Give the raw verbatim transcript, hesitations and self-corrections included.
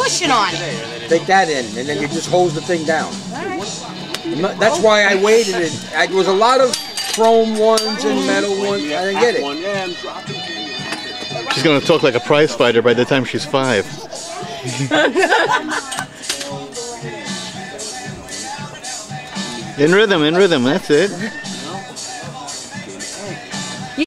pushing on it. Take that in, and then you just hose the thing down. Right. That's why I waited. It. I, there was a lot of chrome ones and metal ones. I didn't get it. She's gonna talk like a prize fighter by the time she's five. In rhythm, in rhythm, that's it.